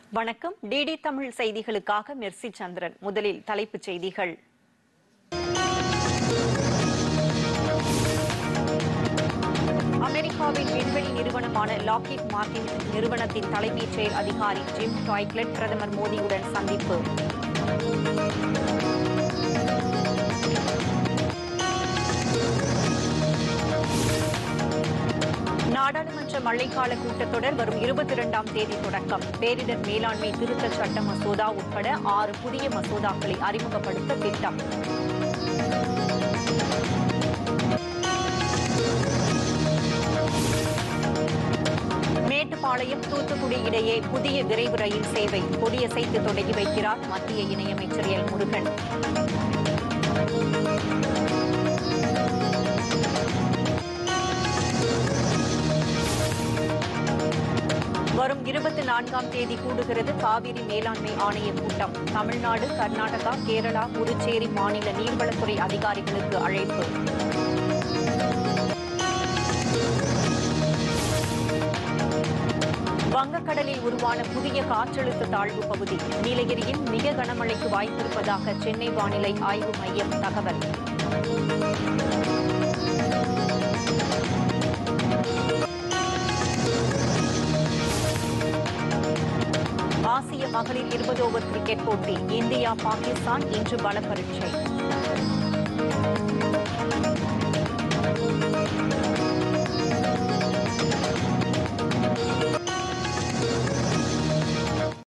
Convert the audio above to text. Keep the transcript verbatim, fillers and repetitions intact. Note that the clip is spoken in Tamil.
வணக்கம். டிடி தமிழ் செய்திகளுக்காக மெர்சி சந்திரன். முதலில் தலைப்புச் செய்திகள். அமெரிக்காவின் விண்வெளி நிறுவனமான லாக்ஹீட் மார்டின் நிறுவனத்தின் தலைமைச் செயல் அதிகாரி ஜிம் டாய்க்லெட் பிரதமர் மோடியுடன் சந்திப்பு. நாடாளுமன்ற மழைக்கால கூட்டத்தொடர் வரும் இருபத்தி இரண்டாம் தேதி தொடக்கம். பேரிடர் மேலாண்மை திருத்த சட்ட மசோதா உட்பட ஆறு புதிய மசோதாக்களை அறிமுகப்படுத்த திட்டம். மேட்டுப்பாளையம் தூத்துக்குடி இடையே புதிய விரைவு ரயில் சேவை கொடியசைத்து தொடங்கி வைக்கிறார் மத்திய இணையமைச்சர் எல் முருகன். வரும் இருபத்தி நான்காம் தேதி கூடுகிறது காவிரி மேலாண்மை ஆணைய கூட்டம். தமிழ்நாடு, கர்நாடகா, கேரளா, புதுச்சேரி மாநில நீர்வளத்துறை அதிகாரிகளுக்கு அழைப்பு. வங்கக்கடலில் உருவான புதிய காற்றழுத்த தாழ்வு பகுதி. நீலகிரியில் மிக கனமழைக்கு வாய்ப்பிருப்பதாக சென்னை வானிலை ஆய்வு மையம் தகவல். ஆசிய மகளிர் இருபது ஓவர் கிரிக்கெட் போட்டி. இந்தியா பாகிஸ்தான் இன்று பல பரீட்சை.